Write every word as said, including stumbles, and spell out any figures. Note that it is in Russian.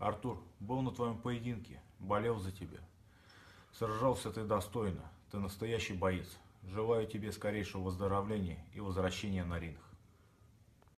Артур, был на твоем поединке, болел за тебя. Сражался ты достойно, ты настоящий боец. Желаю тебе скорейшего выздоровления и возвращения на ринг.